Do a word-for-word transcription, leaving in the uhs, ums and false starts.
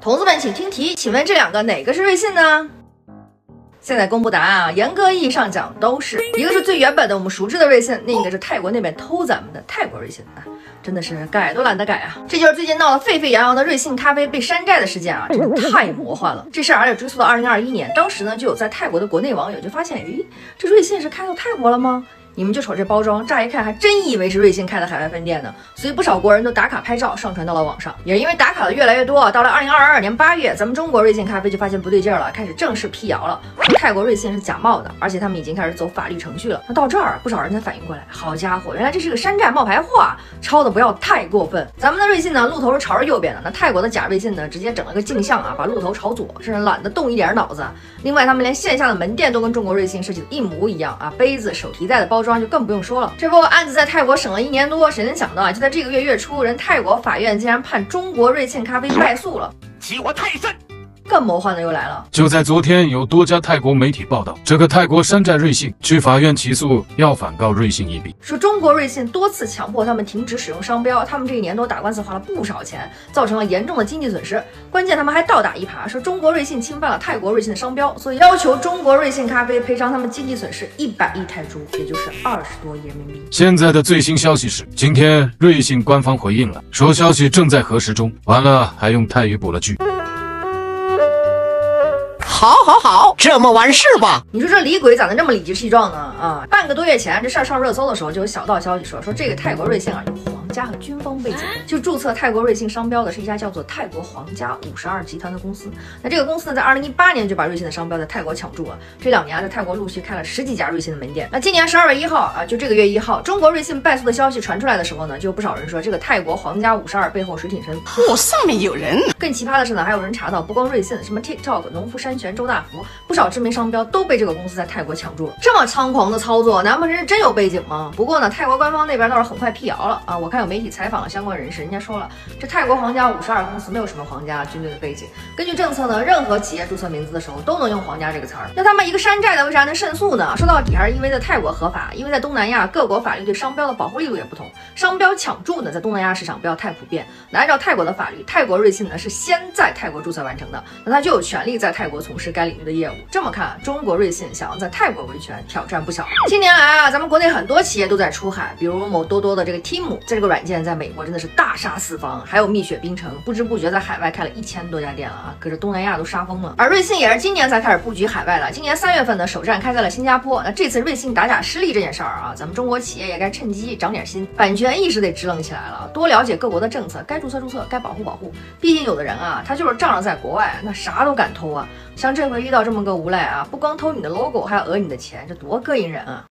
同志们请听题，请问这两个哪个是瑞信呢？现在公布答案啊，严格意义上讲都是，一个是最原本的我们熟知的瑞信，另一个是泰国那边偷咱们的泰国瑞信啊，真的是改都懒得改啊！这就是最近闹得沸沸扬扬的瑞幸咖啡被山寨的事件啊，真的太魔幻了。这事儿而且追溯到二零二一年，当时呢就有在泰国的国内网友就发现，诶，这瑞幸是开到泰国了吗？你们就瞅这包装，乍一看还真以为是瑞幸开的海外分店呢，所以不少国人都打卡拍照上传到了网上。也因为打卡的越来越多，到了二零二二年八月，咱们中国瑞幸咖啡就发现不对劲了，开始正式辟谣了，说泰国瑞幸是假冒的，而且他们已经开始走法律程序了。那到这儿，不少人才反应过来，好家伙，原来这是个山寨冒牌货啊，抄的不要太过分。咱们的瑞幸呢，鹿头是朝着右边的，那泰国的假瑞幸呢，直接整了个镜像啊，把鹿头朝左，甚至懒得动一点脑子。另外，他们连线下的门店都跟中国瑞幸设计的一模一样啊，杯子、手提袋的包装就更不用说了。这不案子在泰国审了一年多，谁能想到啊？就在这个月月初，人泰国法院竟然判中国瑞幸咖啡败诉了， 欺我太甚！ 更魔幻的又来了。 就在昨天，有多家泰国媒体报道，这个泰国山寨瑞幸去法院起诉，要反告瑞幸一笔， 说中国瑞幸多次强迫他们停止使用商标，他们这一年多打官司花了不少钱，造成了严重的经济损失。关键他们还倒打一耙，说中国瑞幸侵犯了泰国瑞幸的商标，所以要求中国瑞幸咖啡赔偿他们经济损失一百亿泰铢，也就是二十多亿人民币。 现在的最新消息是，今天瑞幸官方回应了，说消息正在核实中，完了还用泰语补了句。 好，好，好，这么完事吧？ 你说这李鬼咋能这么理直气壮呢？啊，半个多月前这事儿上热搜的时候，就有小道消息说，说这个泰国瑞幸啊有皇家和军方背景，就注册泰国瑞幸商标的是一家叫做泰国皇家五十二集团的公司。那这个公司呢，在二零一八年就把瑞幸的商标在泰国抢注了，这两年在泰国陆续开了十几家瑞幸的门店。那今年十二月一号啊，就这个月一号，中国瑞幸败诉的消息传出来的时候呢，就有不少人说这个泰国皇家五十二背后水挺深。 哦，上面有人。 更奇葩的是呢，还有人查到，不光瑞幸，什么 TikTok、农夫山泉、周大福，不少知名商标都被这个公司在泰国抢注了。这么猖狂的操作，难不成是真有背景吗？不过呢，泰国官方那边倒是很快辟谣了啊！我看有媒体采访了相关人士，人家说了，这泰国皇家五十二公司没有什么皇家军队的背景。根据政策呢，任何企业注册名字的时候都能用皇家这个词儿。那他们一个山寨的为啥能胜诉呢？说到底还是因为在泰国合法，因为在东南亚各国法律对商标的保护力度也不同，商标抢注呢在东南亚市场不要太普遍。那按照泰国的法律，泰国瑞幸呢是先在泰国注册完成的，那他就有权利在泰国从事该领域的业务。这么看，中国瑞幸想要在泰国维权，挑战不小。近年来啊，咱们国内很多企业都在出海，比如某多多的这个 Team， 在这个软件在美国真的是大杀四方，还有蜜雪冰城，不知不觉在海外开了一千多家店了啊，可是东南亚都杀疯了。而瑞幸也是今年才开始布局海外了，今年三月份呢，首站开在了新加坡。那这次瑞幸打假失利这件事儿啊，咱们中国企业也该趁机长点心，版权意识得支棱起来了，多了解各国的政策，该注册注册，该保护保护。毕竟有的人啊，他就是仗着在国外，那啥都敢偷啊。像这回遇到这么个无赖啊，不光偷你的 logo， 还要讹你的钱，这多膈应人啊！